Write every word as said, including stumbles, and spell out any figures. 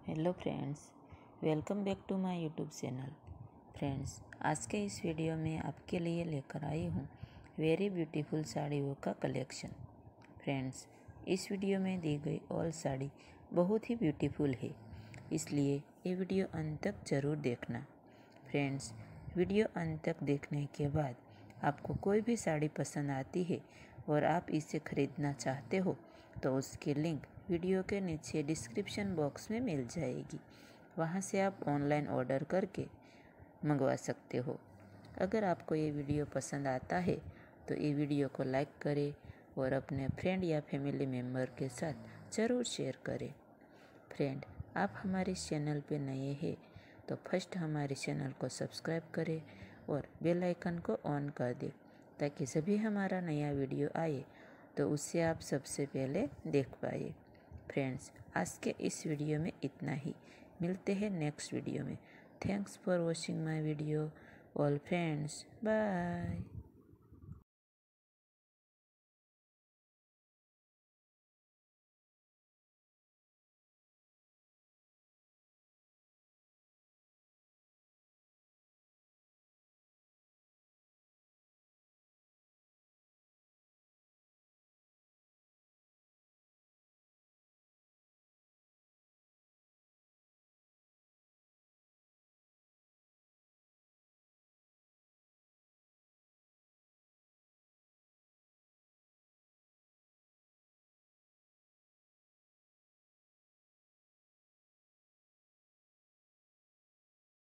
Hello friends, welcome back to my YouTube channel. Friends, आज के इस वीडियो में आपके लिए लेकर आई हूँ वेरी ब्यूटीफुल साड़ियों का कलेक्शन। फ्रेंड्स, इस वीडियो में दी गई ऑल साड़ी बहुत ही ब्यूटीफुल है, इसलिए ये वीडियो अंत तक ज़रूर देखना। फ्रेंड्स, वीडियो अंत तक देखने के बाद आपको कोई भी साड़ी पसंद आती है और आप इसे ख़रीदना चाहते हो तो उसकी लिंक वीडियो के नीचे डिस्क्रिप्शन बॉक्स में मिल जाएगी। वहां से आप ऑनलाइन ऑर्डर करके मंगवा सकते हो। अगर आपको ये वीडियो पसंद आता है तो ये वीडियो को लाइक करें और अपने फ्रेंड या फैमिली मेम्बर के साथ ज़रूर शेयर करें। फ्रेंड, आप हमारे चैनल पे नए हैं तो फर्स्ट हमारे चैनल को सब्सक्राइब करें और बेल आइकन को ऑन कर दें ताकि सभी हमारा नया वीडियो आए तो उससे आप सबसे पहले देख पाए। फ्रेंड्स, आज के इस वीडियो में इतना ही। मिलते हैं नेक्स्ट वीडियो में। Thanks for watching my video all friends. Bye.